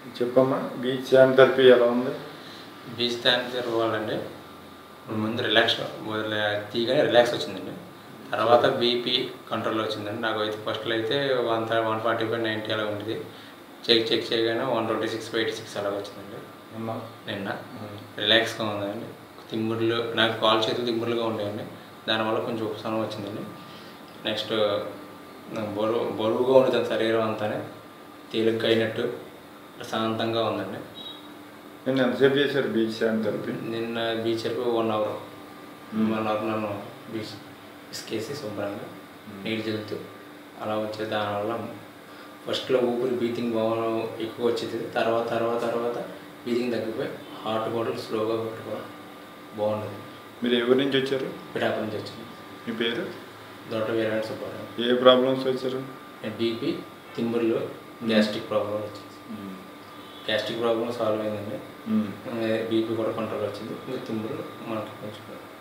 చెప్పమ్మా beach therapy ఎలా ఉంది? బీచ్ థెరపీ పోవాలండి. ముందు తీయగానే రిలాక్స్ వచ్చిందండి. తర్వాత బీపీ కంట్రోల్ వచ్చిందండి. నాకు అయితే ఫస్ట్లో అయితే 145/90 అలా ఉండేది. చెక్ చేయగానే 126/86 అలా వచ్చిందండి నిన్న. రిలాక్స్గా ఉందండి. తిమ్ముర్లు నాకు కాలు చేతులు తిమ్ముర్లుగా ఉండేయండి. దానివల్ల కొంచెం ఉపశమనం వచ్చిందండి. నెక్స్ట్ బరువుగా ఉంటుంది శరీరం అంతానే తేలిగ్గా అయినట్టు ప్రశాంతంగా ఉందండి. నిన్న ఎంతసేపు చేశారు బీచ్ థెరపీ? నిన్న బీచ్ థెరపీ 1 అవర్. 1 అవర్ నన్ను బీచ్ ఇసుకేసి శుభ్రంగా నీళ్ళు చల్లుతూ అలా వచ్చేది. దానివల్ల ఫస్ట్లో ఊపిరి బ్రీతింగ్ ఎక్కువ వచ్చేది. తర్వాత బ్రీతింగ్ తగ్గిపోయి హార్ట్ కూడా స్లోగా కొట్టుకోవడం బాగుండేది. మీరు ఎవరి నుంచి వచ్చారు? పిఠాపురం నుంచి వచ్చింది. మీ పేరు? దొడ్డ వీరవేంకట సుబ్బారావు. ఏ ప్రాబ్లమ్స్ వచ్చారు? బీపీ, తిమ్ముర్లు, గ్యాస్ట్రిక్ ప్రాబ్లం వచ్చింది. గ్యాస్ట్రిక్ ప్రాబ్లం సాల్వ్ అయిందండి. బీపీ కూడా కంట్రోల్ వచ్చింది. ఇంకా తిమ్ముర్లు మనకి కొంచెం